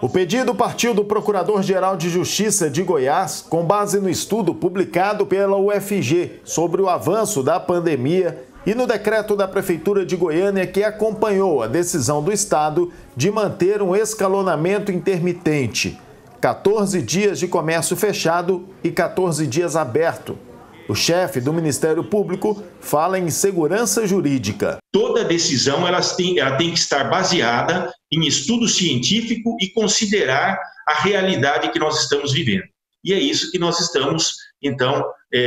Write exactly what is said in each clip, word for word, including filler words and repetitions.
O pedido partiu do Procurador-Geral de Justiça de Goiás, com base no estudo publicado pela U F G sobre o avanço da pandemia e no decreto da Prefeitura de Goiânia que acompanhou a decisão do Estado de manter um escalonamento intermitente. quatorze dias de comércio fechado e quatorze dias aberto. O chefe do Ministério Público fala em segurança jurídica. Toda decisão ela tem, ela tem que estar baseada em estudo científico e considerar a realidade que nós estamos vivendo. E é isso que nós estamos, então,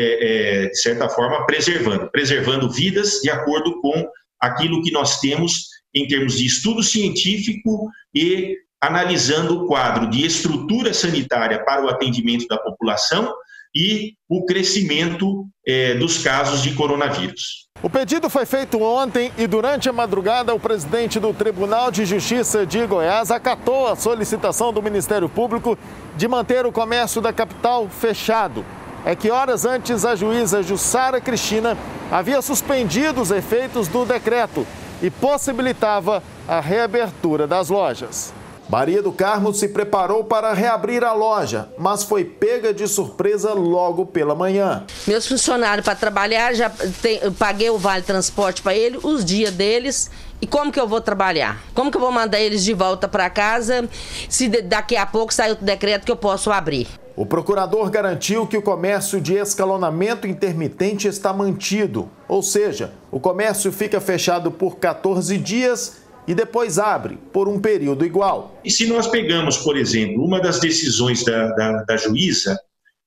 é, é, de certa forma, preservando. Preservando vidas de acordo com aquilo que nós temos em termos de estudo científico e analisando o quadro de estrutura sanitária para o atendimento da população e o crescimento eh, dos casos de coronavírus. O pedido foi feito ontem e durante a madrugada o presidente do Tribunal de Justiça de Goiás acatou a solicitação do Ministério Público de manter o comércio da capital fechado. É que horas antes a juíza Jussara Cristina havia suspendido os efeitos do decreto e possibilitava a reabertura das lojas. Maria do Carmo se preparou para reabrir a loja, mas foi pega de surpresa logo pela manhã. Meus funcionários para trabalhar, já tem, eu paguei o vale transporte para eles, os dias deles. E como que eu vou trabalhar? Como que eu vou mandar eles de volta para casa se daqui a pouco sair outro decreto que eu posso abrir? O procurador garantiu que o comércio de escalonamento intermitente está mantido, ou seja, o comércio fica fechado por quatorze dias e depois abre por um período igual. E se nós pegamos, por exemplo, uma das decisões da, da, da juíza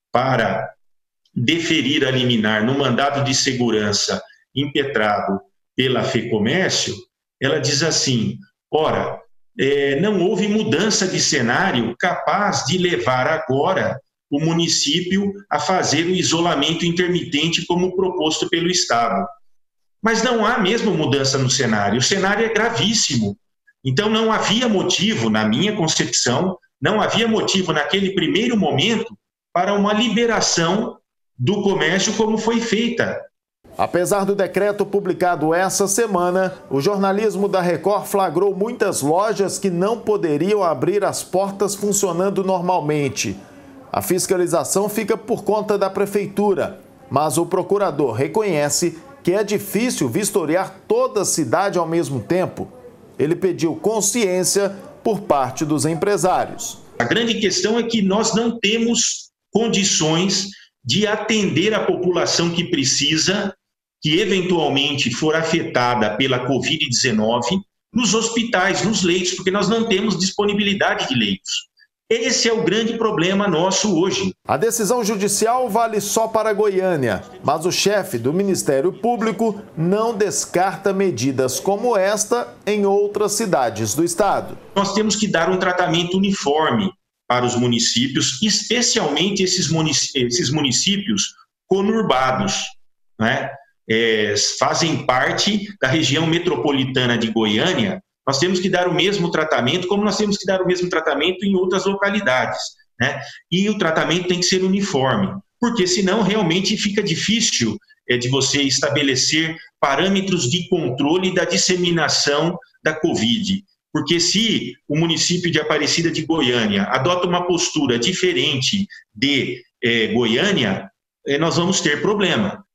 para deferir a liminar no mandado de segurança impetrado pela FEComércio, ela diz assim, ora, é, não houve mudança de cenário capaz de levar agora o município a fazer o isolamento intermitente como proposto pelo Estado. Mas não há mesmo mudança no cenário, o cenário é gravíssimo. Então não havia motivo, na minha concepção, não havia motivo naquele primeiro momento para uma liberação do comércio como foi feita. Apesar do decreto publicado essa semana, o jornalismo da Record flagrou muitas lojas que não poderiam abrir as portas funcionando normalmente. A fiscalização fica por conta da prefeitura, mas o procurador reconhece que é difícil vistoriar toda a cidade ao mesmo tempo. Ele pediu consciência por parte dos empresários. A grande questão é que nós não temos condições de atender a população que precisa, que eventualmente for afetada pela covid dezenove, nos hospitais, nos leitos, porque nós não temos disponibilidade de leitos. Esse é o grande problema nosso hoje. A decisão judicial vale só para Goiânia, mas o chefe do Ministério Público não descarta medidas como esta em outras cidades do estado. Nós temos que dar um tratamento uniforme para os municípios, especialmente esses municípios, esses municípios conurbados, né? É, fazem parte da região metropolitana de Goiânia. Nós temos que dar o mesmo tratamento, como nós temos que dar o mesmo tratamento em outras localidades, né? E o tratamento tem que ser uniforme, porque senão realmente fica difícil é, de você estabelecer parâmetros de controle da disseminação da Covid. Porque se o município de Aparecida de Goiânia adota uma postura diferente de é, Goiânia, é, nós vamos ter problema.